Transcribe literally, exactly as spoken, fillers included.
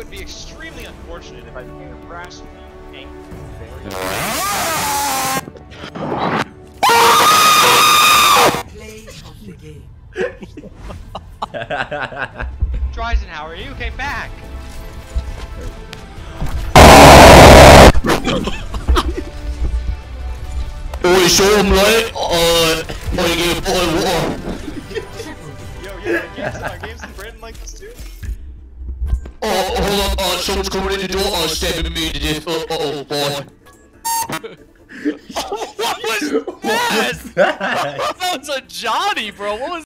would be extremely unfortunate if I became irrationally angry. Play of the game. Dreisenhower, you came back! Oi, show him right? Uh, wanna get a boy war. Yo, yo, our games, our games in Britain like this too? Oh, hold up, uh, someone's coming in the door, uh, stabbing me to death. Uh, uh-oh, boy. What was that? That was a Johnny, bro. What was